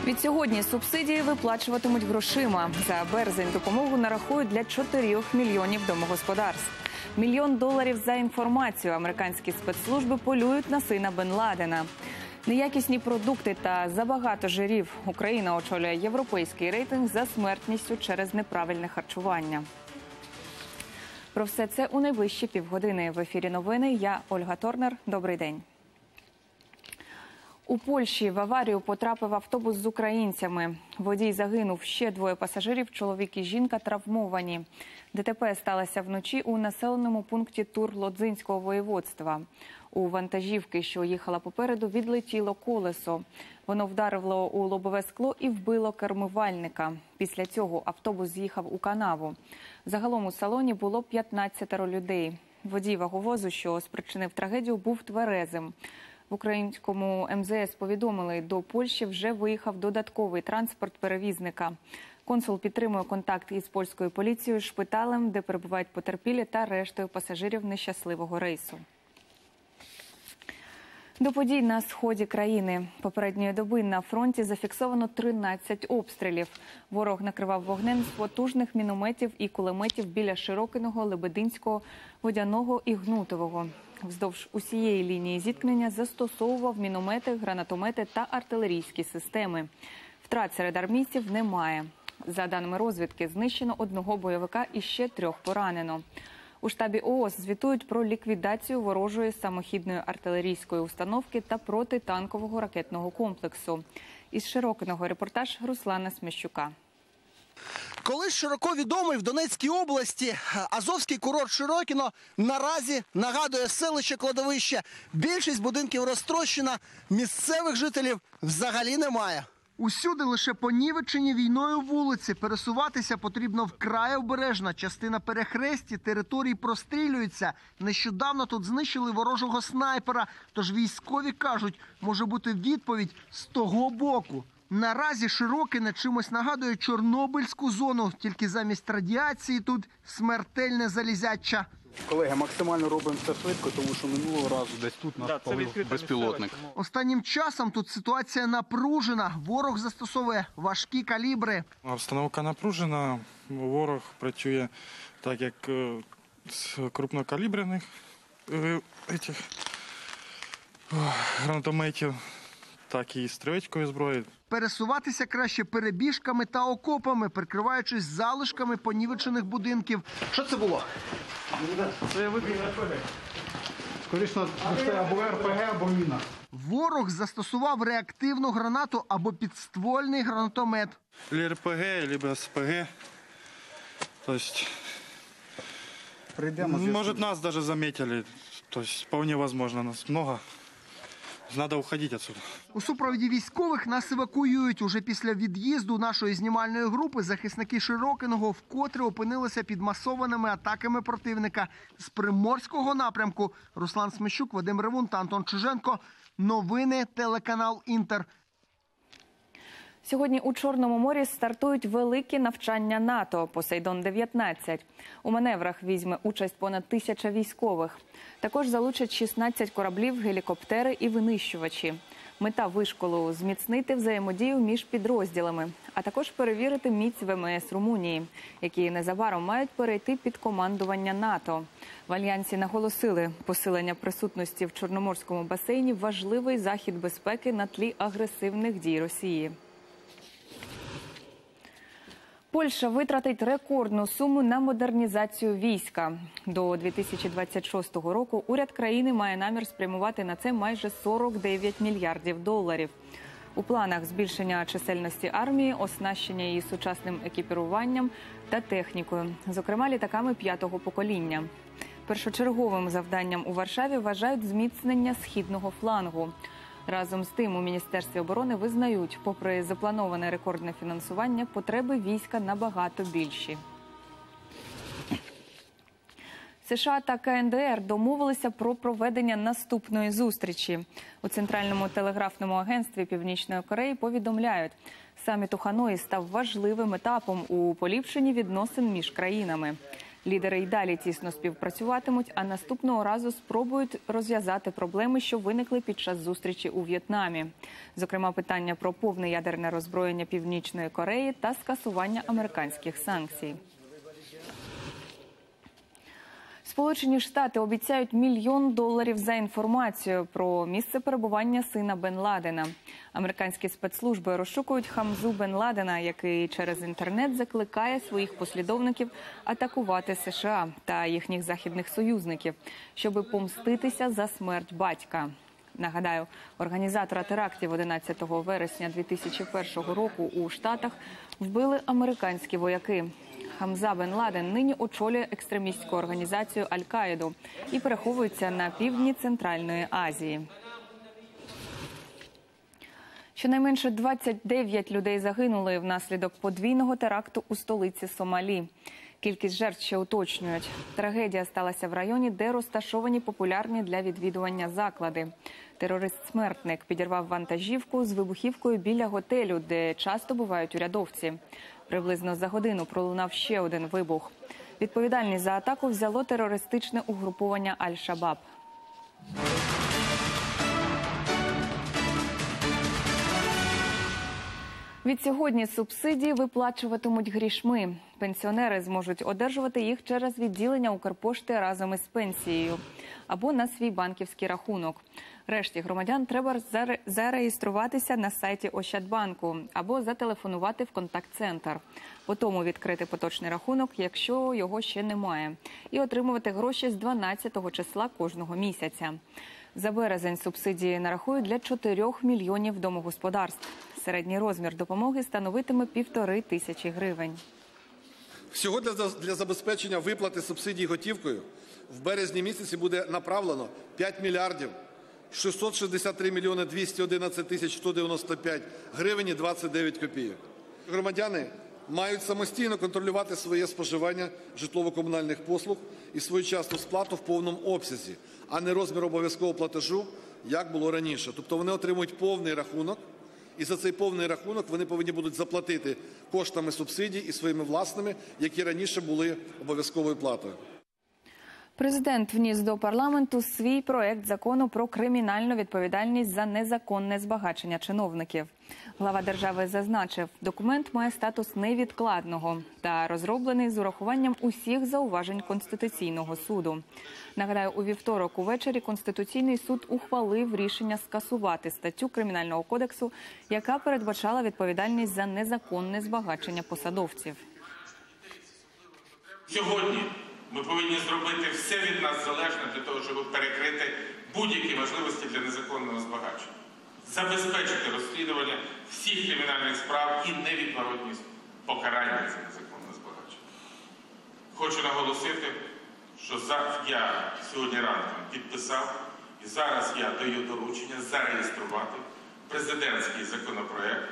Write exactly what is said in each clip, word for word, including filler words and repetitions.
Від сьогодні субсидії виплачуватимуть грошима. За березень допомогу нарахують для чотирьох мільйонів домогосподарств. Мільйон доларів за інформацію. Американські спецслужби полюють на сина Бен Ладена. Неякісні продукти та забагато жирів. Україна очолює європейський рейтинг за смертністю через неправильне харчування. Про все це у найближчі півгодини. В ефірі новини. Я Ольга Торнер. Добрий день. У Польщі в аварію потрапив автобус з українцями. Водій загинув, ще двоє пасажирів, чоловік і жінка, травмовані. ДТП сталося вночі у населеному пункті Тур-Лодзинського воєводства. У вантажівки, що їхала попереду, відлетіло колесо. Воно вдарило у лобове скло і вбило кермувальника. Після цього автобус з'їхав у канаву. Загалом у салоні було п'ятнадцятеро людей. Водій ваговозу, що спричинив трагедію, був тверезим. В українському ем зе ес повідомили, до Польщі вже виїхав додатковий транспорт перевізника. Консул підтримує контакт із польською поліцією, шпиталем, де перебувають потерпілі, та рештою пасажирів нещасливого рейсу. До подій на сході країни. Попередньої доби на фронті зафіксовано тринадцять обстрілів. Ворог накривав вогнем з потужних мінометів і кулеметів біля Широкиного, Лебединського, Водяного і Гнутового. Вздовж усієї лінії зіткнення застосовував міномети, гранатомети та артилерійські системи. Втрат серед армійців немає. За даними розвідки, знищено одного бойовика і ще трьох поранено. У штабі о о ес звітують про ліквідацію ворожої самохідної артилерійської установки та протитанкового ракетного комплексу. Із Широкиного репортаж Руслана Сміщука. Колись широко відомий в Донецькій області азовський курорт Широкино наразі нагадує селище-кладовище. Більшість будинків розтрощена, місцевих жителів взагалі немає. Усюди лише понівечені війною вулиці. Пересуватися потрібно вкрай обережно. Частина перехресті, територій прострілюється. Нещодавно тут знищили ворожого снайпера. Тож військові кажуть, може бути відповідь з того боку. Наразі Широкине чимось нагадує Чорнобильську зону. Тільки замість радіації тут смертельне залізяча. Колеги, максимально робимо все швидко, тому що минулого разу десь тут нас палив безпілотник. Останнім часом тут ситуація напружена. Ворог застосовує важкі калібри. Обстановка напружена. Ворог працює так, як з крупнокаліберних этих, гранатометів, так і з стрілецької зброї. Пересуватися краще перебіжками та окопами, прикриваючись залишками понівечених будинків. Що це було? Це викид ер пе ге. Скоріше, це або ер пе ге, або міна. Ворог застосував реактивну гранату або підствольний гранатомет. Або ер пе ге, або ес пе ге. Тобто, може, нас навіть замітили. Тобто, вполне возможно, нас много. Надо уходити відсюди. У супроводі військових нас евакуюють. Уже після від'їзду нашої знімальної групи захисники Широкиного вкотре опинилися під масованими атаками противника. З Приморського напрямку Руслан Сміщук, Вадим Ревун та Антон Чиженко. Новини, телеканал Інтер. Сьогодні у Чорному морі стартують великі навчання НАТО «Посейдон дев'ятнадцять». У маневрах візьме участь понад тисяча військових. Також залучать шістнадцять кораблів, гелікоптери і винищувачі. Мета вишколу – зміцнити взаємодію між підрозділами, а також перевірити міць ве ем ес Румунії, які незабаром мають перейти під командування НАТО. В Альянсі наголосили, посилення присутності в Чорноморському басейні – важливий захід безпеки на тлі агресивних дій Росії. Польща витратить рекордну суму на модернізацію війська. До дві тисячі двадцять шостого року уряд країни має намір спрямувати на це майже сорок дев'ять мільярдів доларів. У планах збільшення чисельності армії, оснащення її сучасним екіпіруванням та технікою, зокрема літаками п'ятого покоління. Першочерговим завданням у Варшаві вважають зміцнення східного флангу. Разом з тим, у Міністерстві оборони визнають, попри заплановане рекордне фінансування, потреби війська набагато більші. США та ка ен де ер домовилися про проведення наступної зустрічі. У Центральному телеграфному агентстві Північної Кореї повідомляють, саміт у Ханої став важливим етапом у поліпшенні відносин між країнами. Лідери й далі тісно співпрацюватимуть, а наступного разу спробують розв'язати проблеми, що виникли під час зустрічі у В'єтнамі. Зокрема, питання про повне ядерне роззброєння Північної Кореї та скасування американських санкцій. Сполучені Штати обіцяють мільйон доларів за інформацію про місце перебування сина Бен Ладена. Американські спецслужби розшукують Хамзу Бен Ладена, який через інтернет закликає своїх послідовників атакувати США та їхніх західних союзників, щоби помститися за смерть батька. Нагадаю, організатора терактів одинадцятого вересня дві тисячі першого року у Штатах вбили американські вояки. Хамза Бен Ладен нині очолює екстремістську організацію Аль-Каїду і переховується на півдні Центральної Азії. Щонайменше двадцять дев'ять людей загинули внаслідок подвійного теракту у столиці Сомалі. Кількість жертв ще уточнюють. Трагедія сталася в районі, де розташовані популярні для відвідування заклади. Терорист-смертник підірвав вантажівку з вибухівкою біля готелю, де часто бувають урядовці. Приблизно за годину пролунав ще один вибух. Відповідальність за атаку взяло терористичне угруповання Аль-Шабаб. Відсьогодні субсидії виплачуватимуть грішми. Пенсіонери зможуть одержувати їх через відділення Укрпошти разом із пенсією або на свій банківський рахунок. Решті громадян треба зареєструватися на сайті Ощадбанку або зателефонувати в контакт-центр. Потім відкрити поточний рахунок, якщо його ще немає, і отримувати гроші з дванадцятого числа кожного місяця. За березень субсидії нарахують для чотирьох мільйонів домогосподарств. Середній розмір допомоги становитиме півтори тисячі гривень. Всього для, для забезпечення виплати субсидій готівкою в березні місяці буде направлено п'ять мільярдів шістсот шістдесят три мільйони двісті одинадцять тисяч сто дев'яносто п'ять гривень і двадцять дев'ять копійок. Громадяни мають самостійно контролювати своє споживання житлово-комунальних послуг і своєчасну сплату в повному обсязі, а не розмір обов'язкового платежу, як було раніше. Тобто вони отримують повний рахунок, і за цей повний рахунок вони повинні будуть заплатити коштами субсидій і своїми власними, які раніше були обов'язковою платою. Президент вніс до парламенту свій проект закону про кримінальну відповідальність за незаконне збагачення чиновників. Глава держави зазначив, документ має статус невідкладного та розроблений з урахуванням усіх зауважень Конституційного суду. Нагадаю, у вівторок увечері Конституційний суд ухвалив рішення скасувати статтю Кримінального кодексу, яка передбачала відповідальність за незаконне збагачення посадовців. Сьогодні ми повинні зробити все від нас залежне для того, щоб перекрити будь-які можливості для незаконного збагачення. Забезпечити розслідування всіх кримінальних справ і невідворотність покарання за незаконне збагачення. Хочу наголосити, що я сьогодні ранком підписав і зараз я даю доручення зареєструвати президентський законопроект.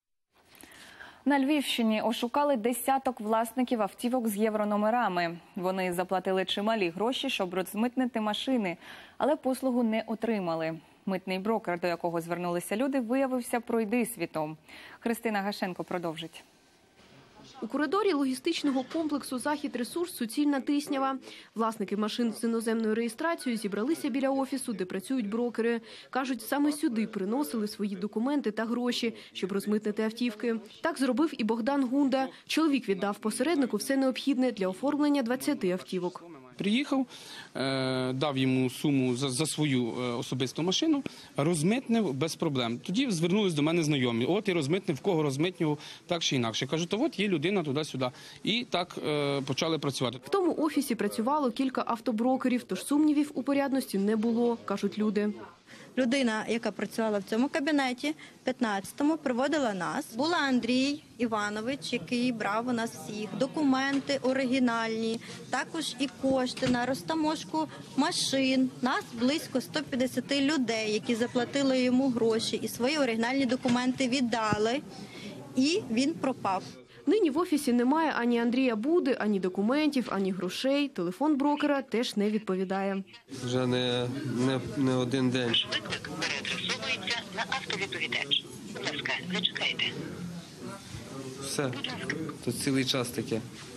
На Львівщині ошукали десяток власників автівок з єврономерами. Вони заплатили чималі гроші, щоб розмитнити машини, але послугу не отримали. Митний брокер, до якого звернулися люди, виявився пройдисвітом. Христина Гашенко продовжить. У коридорі логістичного комплексу «Захід-Ресурс» суцільна тиснява. Власники машин з іноземною реєстрацією зібралися біля офісу, де працюють брокери. Кажуть, саме сюди приносили свої документи та гроші, щоб розмитнити автівки. Так зробив і Богдан Гунда. Чоловік віддав посереднику все необхідне для оформлення двадцяти автівок. Приїхав, дав йому суму за, за свою особисту машину, розмитнив без проблем. Тоді звернулись до мене знайомі. От і розмитнив, в кого розмитнював, так чи інакше. Кажу, то от є людина туди-сюди. І так е, почали працювати. В тому офісі працювало кілька автоброкерів, тож сумнівів у порядності не було, кажуть люди. Людина, яка працювала в цьому кабінеті, п'ятнадцятому, приводила нас. Була Андрій Іванович, який брав у нас всіх документи оригінальні, також і кошти на розтаможку машин. Нас близько ста п'ятдесят людей, які заплатили йому гроші і свої оригінальні документи віддали, і він пропав. Нині в офісі немає ані Андрія Буди, ані документів, ані грошей. Телефон брокера теж не відповідає. Вже не, не, не один день. Виклик переадресовується на автовідповідач. Будь ласка, зачекайте. Все. Тут цілий час таке.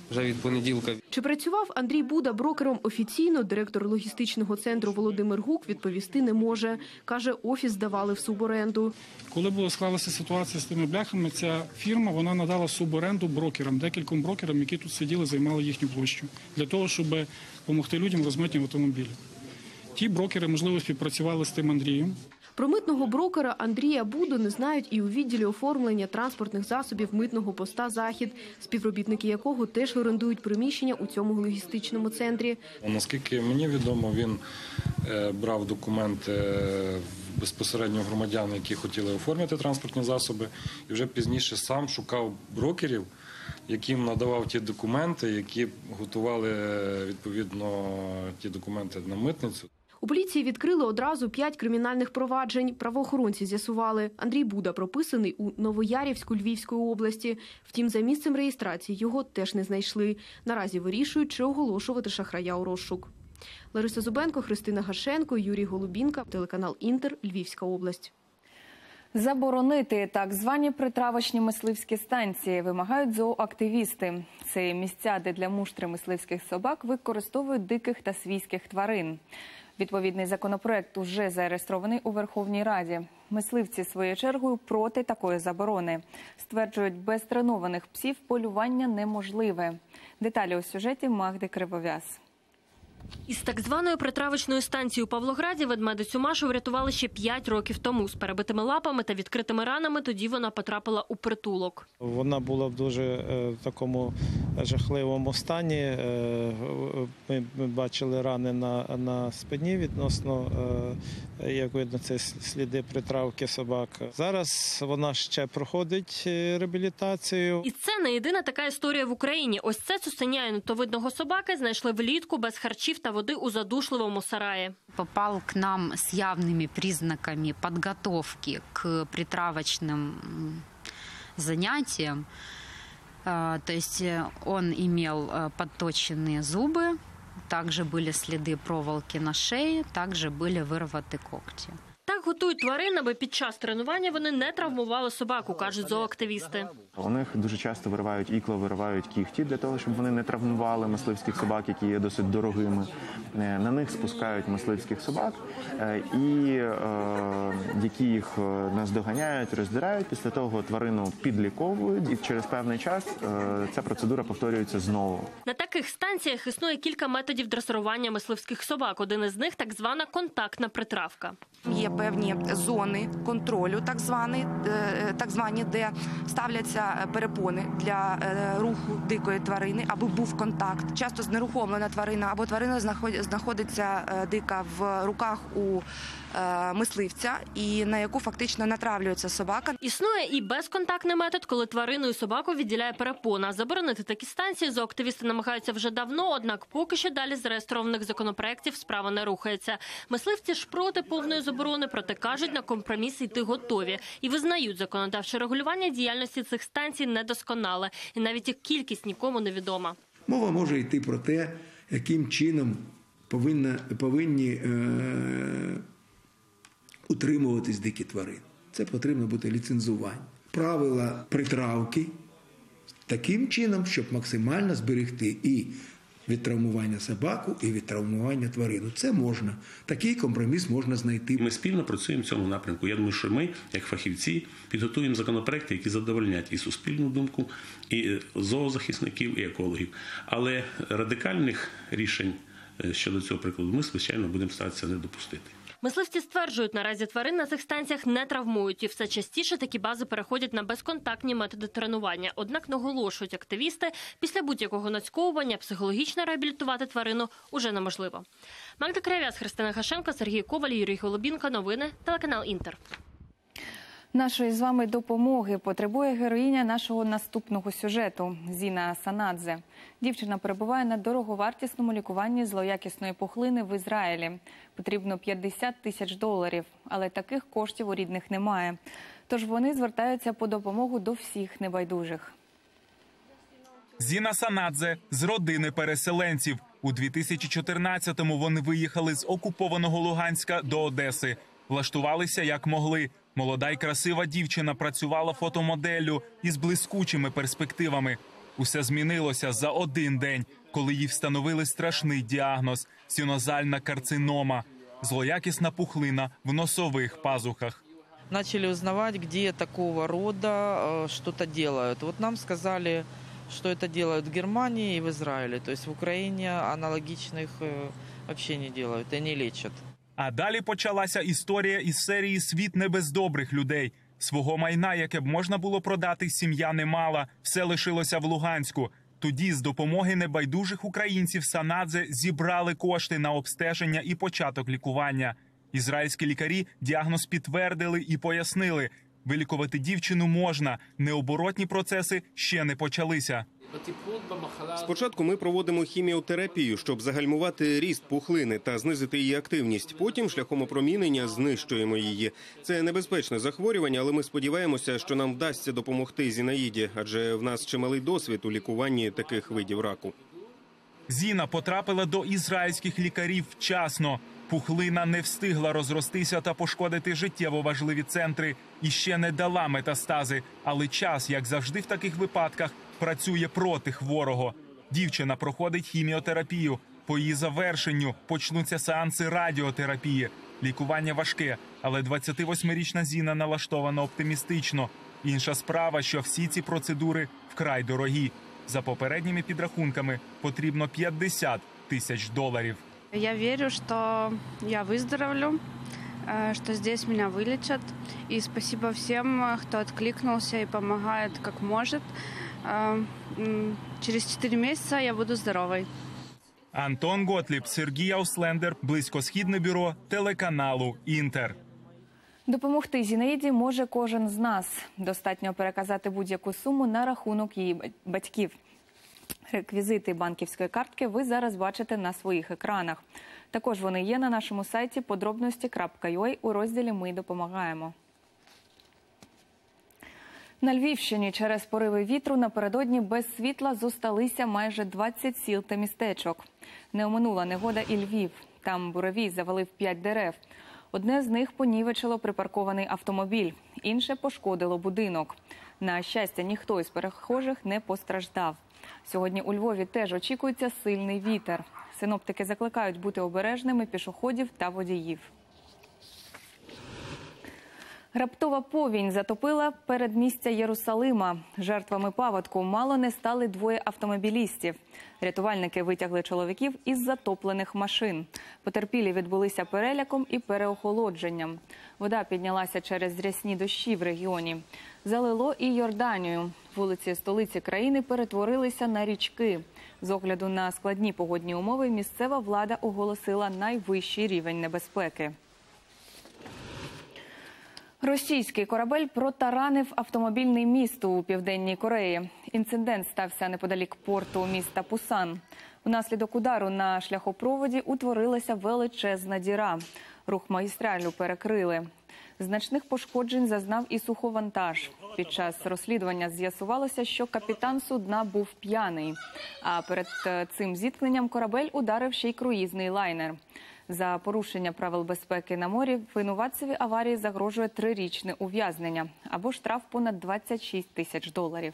вже від понеділка. Чи працював Андрій Буда брокером офіційно, директор логістичного центру Володимир Гук відповісти не може. Каже, офіс здавали в суборенду. Коли була склалася ситуація з тими бляхами, ця фірма вона надала суборенду брокерам, декільком брокерам, які тут сиділи, займали їхню площу, для того, щоб допомогти людям розмитнювати автомобілі. Ті брокери, можливо, співпрацювали з тим Андрієм. Про митного брокера Андрія Буду не знають і у відділі оформлення транспортних засобів митного поста «Захід», співробітники якого теж орендують приміщення у цьому логістичному центрі. Наскільки мені відомо, він брав документи безпосередньо громадян, які хотіли оформити транспортні засоби, і вже пізніше сам шукав брокерів, яким надавав ті документи, які готували відповідно ті документи на митницю. У поліції відкрили одразу п'ять кримінальних проваджень. Правоохоронці з'ясували, Андрій Буда прописаний у Новоярівську Львівської області. Втім, за місцем реєстрації його теж не знайшли. Наразі вирішують, чи оголошувати шахрая у розшук. Лариса Зубенко, Христина Гашенко, Юрій Голубінка, телеканал «Інтер», Львівська область. Заборонити так звані притравочні мисливські станції вимагають зооактивісти. Це місця, де для муштри мисливських собак використовують диких та свійських тварин. Відповідний законопроект уже зареєстрований у Верховній Раді. Мисливці, своєю чергою, проти такої заборони. Стверджують, без тренованих псів полювання неможливе. Деталі у сюжеті Магди Кривов'яз. Із так званої притравочної станції у Павлограді ведмедицю Машу врятували ще п'ять років тому. З перебитими лапами та відкритими ранами тоді вона потрапила у притулок. Вона була в дуже е, такому жахливому стані. Е, ми, ми бачили рани на, на спині відносно, е, як видно, це сліди притравки собак. Зараз вона ще проходить реабілітацію. І це не єдина така історія в Україні. Ось це цуценя нутовидного собаки знайшли влітку без харчів та води у задушливому сараї. Попал к нам с явными признаками подготовки к притравочным занятиям. То есть он имел подточенные зубы, также были следы проволоки на шее, также были вырваты когти. Так готують тварин, аби під час тренування вони не травмували собаку, кажуть зооактивісти. У них дуже часто виривають ікла, виривають кігті для того, щоб вони не травмували мисливських собак, які є досить дорогими. На них спускають мисливських собак, і які їх наздоганяють, роздирають. Після того тварину підліковують, і через певний час ця процедура повторюється знову. На таких станціях існує кілька методів дресирування мисливських собак. Один із них – так звана контактна притравка. Є певні зони контролю, так звані, так звані, де ставляться перепони для руху дикої тварини, аби був контакт. Часто знерухомлена тварина або тварина знаходиться дика в руках у мисливця, і на яку фактично натравлюється собака. Існує і безконтактний метод, коли тварину і собаку відділяє перепона. Заборонити такі станції зооактивісти намагаються вже давно, однак поки що далі зареєстрованих законопроєктів справа не рухається. Мисливці ж проти повної заборони, проте кажуть, на компроміс йти готові. І визнають, законодавче регулювання діяльності цих станцій недосконале. І навіть їх кількість нікому не відома. Мова може йти про те, яким чином повинна, повинні е, утримуватись дикі тварини. Це потрібно бути ліцензування. Правила притравки таким чином, щоб максимально зберегти і від травмування собаку, і від травмування тварину. Це можна. Такий компроміс можна знайти. Ми спільно працюємо в цьому напрямку. Я думаю, що ми, як фахівці, підготуємо законопроекти, які задовольнять і суспільну думку, і зоозахисників, і екологів. Але радикальних рішень щодо цього прикладу ми, звичайно, будемо старатися не допустити. Мисливці стверджують, наразі тварин на цих станціях не травмують, і все частіше такі бази переходять на безконтактні методи тренування. Однак, наголошують активісти, після будь-якого нацьковування психологічно реабілітувати тварину уже неможливо. Магда Кривов'яз, Христина Гашенко, Сергій Коваль, Юрій Голубінка. Новини, телеканал «Інтер». Нашої з вами допомоги потребує героїня нашого наступного сюжету – Зіна Санадзе. Дівчина перебуває на дороговартісному лікуванні злоякісної пухлини в Ізраїлі. Потрібно п'ятдесят тисяч доларів, але таких коштів у рідних немає. Тож вони звертаються по допомогу до всіх небайдужих. Зіна Санадзе з родини переселенців. У дві тисячі чотирнадцятому вони виїхали з окупованого Луганська до Одеси. Влаштувалися як могли. Молода й красива дівчина працювала фотомоделлю із блискучими перспективами. Усе змінилося за один день, коли їй встановили страшний діагноз – синозальна карцинома – злоякісна пухлина в носових пазухах. Начали узнавать, где такого рода что-то делают. Вот нам сказали, что это делают в Германии и в Израиле. То есть в Украине аналогичных вообще не делают и не лечат. А далі почалася історія із серії «Світ не без добрих людей». Свого майна, яке б можна було продати, сім'я не мала. Все лишилося в Луганську. Тоді з допомоги небайдужих українців Санадзе зібрали кошти на обстеження і початок лікування. Ізраїльські лікарі діагноз підтвердили і пояснили – вилікувати дівчину можна, необоротні процеси ще не почалися. Спочатку ми проводимо хіміотерапію, щоб загальмувати ріст пухлини та знизити її активність. Потім шляхом опромінення знищуємо її. Це небезпечне захворювання, але ми сподіваємося, що нам вдасться допомогти Зінаїді, адже в нас чималий досвід у лікуванні таких видів раку. Зіна потрапила до ізраїльських лікарів вчасно. Пухлина не встигла розростися та пошкодити життєво важливі центри і ще не дала метастази. Але час, як завжди в таких випадках, працює проти хворого. Дівчина проходить хіміотерапію. По її завершенню почнуться сеанси радіотерапії. Лікування важке, але двадцятивосьмирічна Зіна налаштована оптимістично. Інша справа, що всі ці процедури вкрай дорогі. За попередніми підрахунками потрібно п'ятдесят тисяч доларів. Я верю, что я выздоровлю, что здесь меня вылечат. И спасибо всем, кто откликнулся и помогает как может. Через четыре месяца я буду здоровой. Антон Готліб, Сергій Ауслендер, Близькосхідне бюро телеканалу «Інтер». Допомогти Зінаїді може кожен з нас. Достатньо переказати будь-яку суму на рахунок її батьків. Реквізити банківської картки ви зараз бачите на своїх екранах. Також вони є на нашому сайті подробності крапка ю а у розділі «Ми допомагаємо». На Львівщині через пориви вітру напередодні без світла зосталися майже двадцять сіл та містечок. Не оминула негода і Львів. Там буревій завалив п'ять дерев. Одне з них понівечило припаркований автомобіль, інше пошкодило будинок. На щастя, ніхто із перехожих не постраждав. Сьогодні у Львові теж очікується сильний вітер. Синоптики закликають бути обережними пішоходів та водіїв. Раптова повінь затопила передмістя Єрусалима. Жертвами паводку мало не стали двоє автомобілістів. Рятувальники витягли чоловіків із затоплених машин. Потерпілі відбулися переляком і переохолодженням. Вода піднялася через рясні дощі в регіоні. Залило і Йорданію. Вулиці столиці країни перетворилися на річки. З огляду на складні погодні умови місцева влада оголосила найвищий рівень небезпеки. Російський корабель протаранив автомобільний міст у Південній Кореї. Інцидент стався неподалік порту міста Пусан. Внаслідок удару на шляхопроводі утворилася величезна діра. Рух магістралю перекрили. Значних пошкоджень зазнав і суховантаж. Під час розслідування з'ясувалося, що капітан судна був п'яний. А перед цим зіткненням корабель ударив ще й круїзний лайнер. За порушення правил безпеки на морі винуватцеві аварії загрожує трирічне ув'язнення або штраф понад двадцять шість тисяч доларів.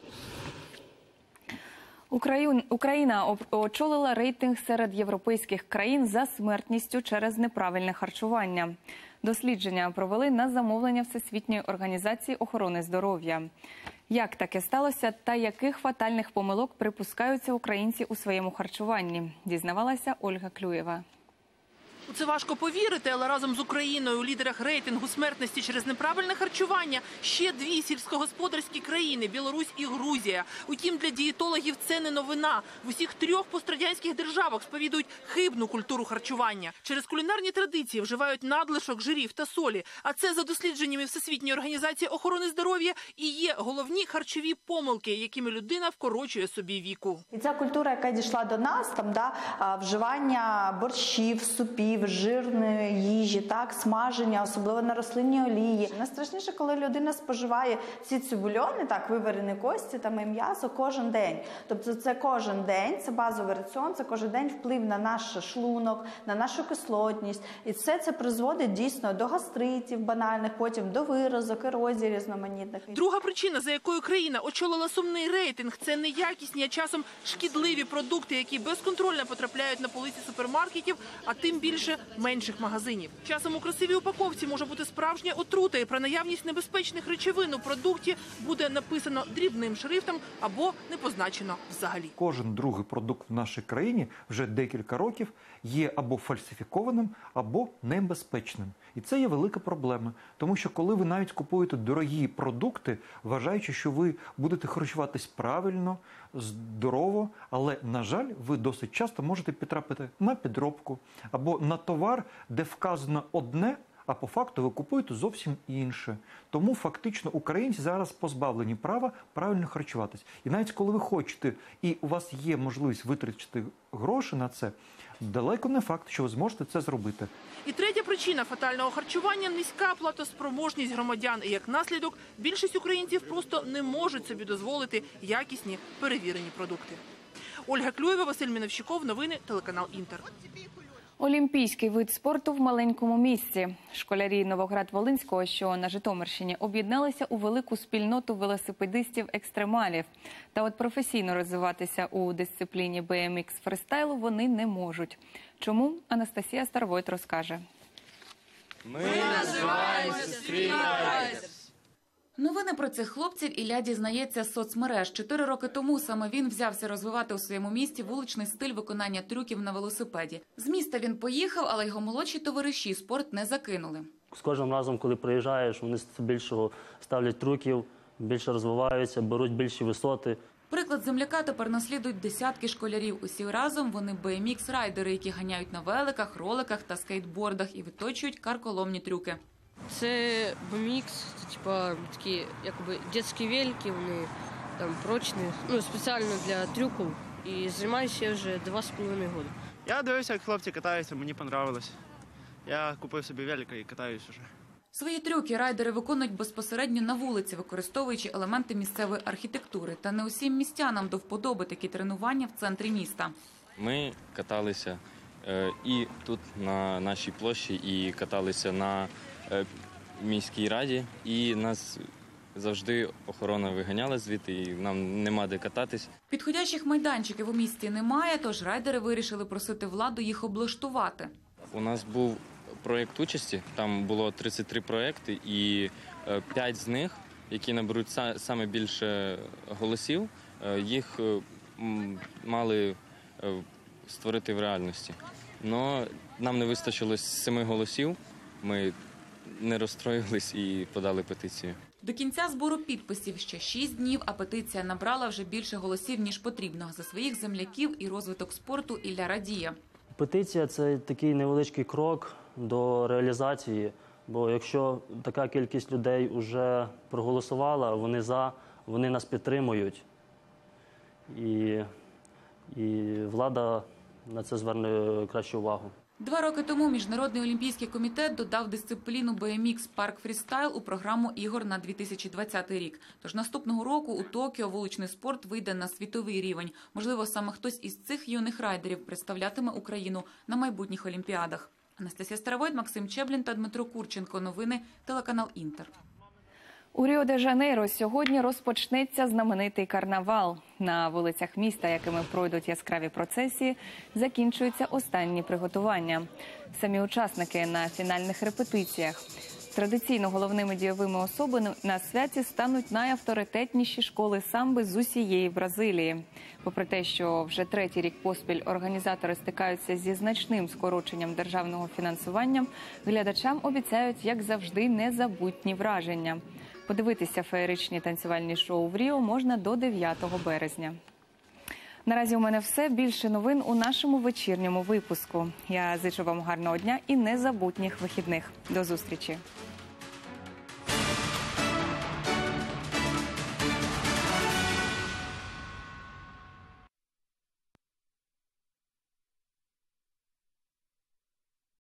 Україна очолила рейтинг серед європейських країн за смертністю через неправильне харчування. Дослідження провели на замовлення Всесвітньої організації охорони здоров'я. Як таке сталося та яких фатальних помилок припускаються українці у своєму харчуванні, дізнавалася Ольга Клюєва. У це важко повірити, але разом з Україною у лідерах рейтингу смертності через неправильне харчування ще дві сільськогосподарські країни – Білорусь і Грузія. Утім, для дієтологів це не новина. В усіх трьох пострадянських державах сповідують хибну культуру харчування. Через кулінарні традиції вживають надлишок жирів та солі. А це, за дослідженнями Всесвітньої організації охорони здоров'я, і є головні харчові помилки, якими людина вкорочує собі віку. І ця культура, яка дійшла до нас, там, да, вживання борщів, супів, сирів, жирної їжі, так, смаження, особливо на рослинній олії. Найстрашніше, коли людина споживає ці цибульони, так, виварені кості там, і м'ясо кожен день. Тобто це кожен день, це базовий раціон, це кожен день вплив на наш шлунок, на нашу кислотність. І все це призводить дійсно до гастритів банальних, потім до виразок, ерозії різноманітних. Друга причина, за якою країна очолила сумний рейтинг – це неякісні, а часом шкідливі продукти, які безконтрольно потрапляють на полиці супермаркетів, а тим більше менших магазинів. Часом у красивій упаковці може бути справжня отрута, і про наявність небезпечних речовин у продукті буде написано дрібним шрифтом або не позначено взагалі. Кожен другий продукт в нашій країні вже декілька років є або фальсифікованим, або небезпечним. І це є велика проблема, тому що коли ви навіть купуєте дорогі продукти, вважаючи, що ви будете харчуватись правильно, здорово, але, на жаль, ви досить часто можете потрапити на підробку або на товар, де вказано одне, а по факту ви купуєте зовсім інше. Тому фактично українці зараз позбавлені права правильно харчуватись. І навіть коли ви хочете, і у вас є можливість витрачати гроші на це, далеко не факт, що ви зможете це зробити. І третя причина фатального харчування – низька платоспроможність громадян. І як наслідок, більшість українців просто не можуть собі дозволити якісні перевірені продукти. Ольга Клюєва, Василь Міновщиков, новини, телеканал «Інтер». Олімпійський вид спорту в маленькому місті. Школярі Новоград-Волинського, що на Житомирщині, об'єдналися у велику спільноту велосипедистів-екстремалів. Та от професійно розвиватися у дисципліні бі ем ікс фристайлу вони не можуть. Чому? Анастасія Старовойт розкаже. Ми називаємося стрітрайдерс. Новини про цих хлопців Ілля дізнається з соцмереж. Чотири роки тому саме він взявся розвивати у своєму місті вуличний стиль виконання трюків на велосипеді. З міста він поїхав, але його молодші товариші спорт не закинули. З кожним разом, коли приїжджаєш, вони більше ставлять трюків, більше розвиваються, беруть більші висоти. Приклад земляка тепер наслідують десятки школярів. Усі разом вони бі ем ікс-райдери, які ганяють на великах, роликах та скейтбордах і виточують карколомні трюки. Це бі ем ікс, це типа такі якби дитячі велики, вони там прочні, ну спеціально для трюків. І займаюся я вже два з половиною роки. Я дивився, як хлопці катаються, мені подобалось. Я купив собі велика і катаюсь вже. Свої трюки райдери виконують безпосередньо на вулиці, використовуючи елементи місцевої архітектури. Та не усім містянам до вподоби такі тренування в центрі міста. Ми каталися е, і тут на нашій площі, і каталися на е, міській раді. І нас завжди охорона виганяла звідти, і нам нема де кататись. Підходящих майданчиків у місті немає, тож райдери вирішили просити владу їх облаштувати. У нас був проєкт участі, там було тридцять три проєкти, і п'ять з них, які наберуть саме більше голосів, їх мали створити в реальності. Но нам не вистачило семи голосів, ми не розстроїлись і подали петицію. До кінця збору підписів ще шість днів, а петиція набрала вже більше голосів, ніж потрібно. За своїх земляків і розвиток спорту Ілля радіє. Петиція – це такий невеличкий крок до реалізації, бо якщо така кількість людей вже проголосувала, вони за, вони нас підтримують. І, і влада на це зверне кращу увагу. Два роки тому Міжнародний олімпійський комітет додав дисципліну бі ем ікс Парк Фрістайл у програму ігор на дві тисячі двадцятий рік. Тож наступного року у Токіо вуличний спорт вийде на світовий рівень. Можливо, саме хтось із цих юних райдерів представлятиме Україну на майбутніх олімпіадах. Анастасія Старовойт, Максим Чеблін та Дмитро Курченко. Новини, телеканал «Інтер». У Ріо-де-Жанейро сьогодні розпочнеться знаменитий карнавал. На вулицях міста, якими пройдуть яскраві процесії, закінчуються останні приготування. Самі учасники на фінальних репетиціях. Традиційно головними дієвими особами на святі стануть найавторитетніші школи самби з усієї Бразилії. Попри те, що вже третій рік поспіль організатори стикаються зі значним скороченням державного фінансування, глядачам обіцяють, як завжди, незабутні враження. Подивитися феєричні танцювальні шоу в Ріо можна до дев'ятого березня. Наразі у мене все. Більше новин у нашому вечірньому випуску. Я зичу вам гарного дня і незабутніх вихідних. До зустрічі!